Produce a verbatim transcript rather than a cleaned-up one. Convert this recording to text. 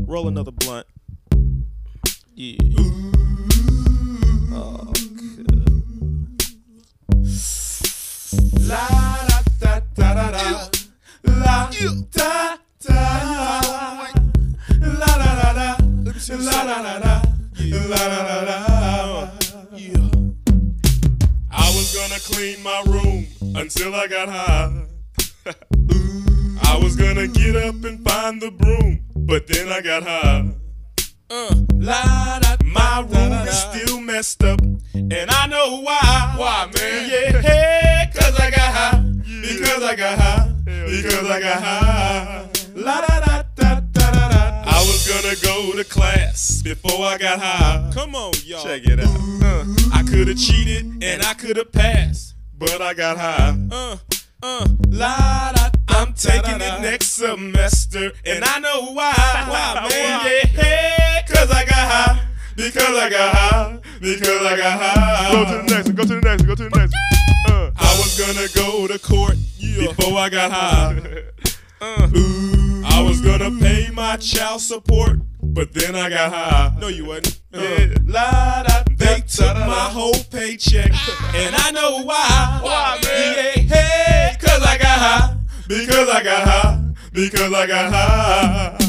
Roll another blunt. Yeah. Oh, good. La da da da da da. La da da. La da da da. La da da da. La da da da. Yeah. I was gonna clean my room until I got high. I was gonna get up and find the broom, but then I got high. Uh, la, da, my room is still messed up, and I know why. Why, man? Yeah, hey, cause I got high. Yeah. Because I got high. Hell because yeah. I got high. La da da da da da da. I was gonna go to class before I got high. Come on, y'all. Check it out. Uh, I could've cheated and I could've passed, but I got high. Uh, uh, la da. I'm taking it next semester, and I know why. Why, man? Yeah, hey, cause I got high. Because I got high. Because I got high. Go to the next one. Go to the next one. Go to the next one. Uh. I was gonna go to court yeah. before I got high. uh. Ooh, I was gonna pay my child support, but then I got high. No, you wasn't. Uh. Yeah. La, da, they took my whole paycheck, and I know why. Why, man? Yeah, hey, cause I got high. Because I got high, because I got high.